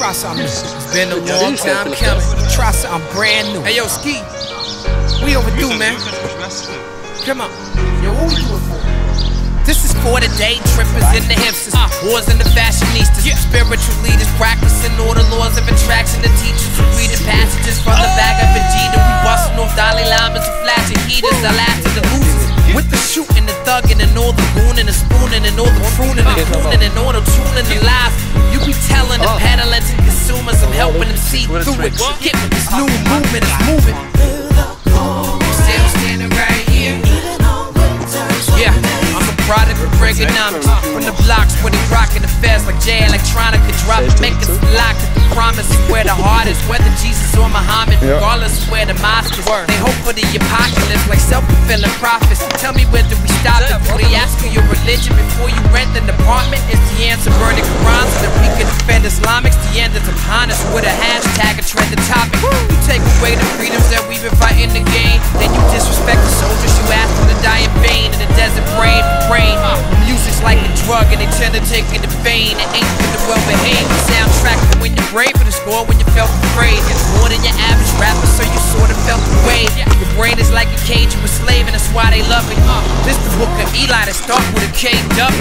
Try something new. It's been a long time coming. Try something brand new. Hey yo, Ski, we overdue, man. Come on. Yo, what we do it for? This is for the day trippers and the hipsters, wars and the fashionistas, spiritual leaders practicing all the laws of attraction. The teachers who reading passages from the bag of Vegeta. We busting off Dalai Lamas and flashing heaters. I'll after the losers with the shooting, the thugging, and all the gooning, the spooning, and all the pruning, and crooning, and all the tuning, the lies. You be telling the peddling to consumers, I'm helping them see through it. Get with this new movement, it's moving. Still standing right here. Yeah. Product of Reaganomics. From the blocks where they rockin' the fast like Jay Electronica. Drop it, make us lock it. The promise is where the heart is. Whether Jesus or Muhammad, regardless of where the mosque is. They hope for the apocalypse like self-fulfilling prophets. Tell me where do we stop it? Before they ask you your religion before you rent an apartment? Is the answer burning Quran so that we can defend Islamics? The end is upon us with a hashtag, a trending topic. You take away the freedoms that we've been fighting to gain, then you disrespect the soldiers you ask them to die in vain. In the desert brain. Music's like a drug and they tend to take it in vain. It ain't for the well-behaved. The soundtrack for when you're brave, but the score when you felt afraid. It's more than your average rapper, so you sort of felt the way. Your brain is like a cage you a slave, and that's why they love it. This the book of Eli that starts with a KW.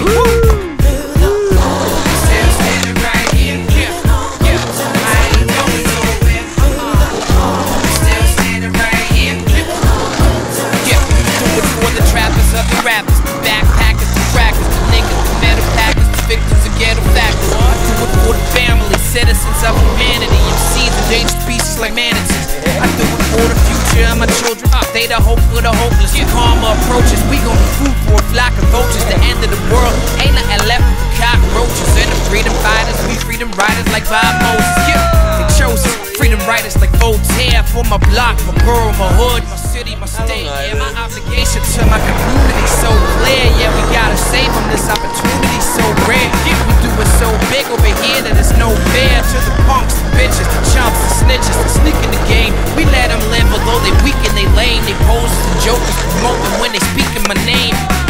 Still standing right here. I ain't going nowhere. Still standing right here. Yeah, do it for the trappers of the rappers. Backpackers, the crackers, the niggas, the metal packers, the victims of ghetto factors. I do it for the family, citizens of humanity, MCs and dangerous species like manatees. I do it for the future of my children. They the hope for the hopeless. When karma approaches, we gon' be food for a flock of vultures. The end of the world ain't nothing left but cockroaches. And the freedom fighters, we freedom riders like Bob Moses. They chose us, freedom writers like Voltaire. For my block, my borough, my hood, my city, my state. Yeah, my obligation to my community so clear. Yeah, we gotta save them, this opportunity so rare. We do it so big over here that it's no fair to the punks, the bitches, the chumps, the snitches, the sneak in the game. We let them live, although they weak and they lame. They pose as the jokers, promoting when they speak in my name.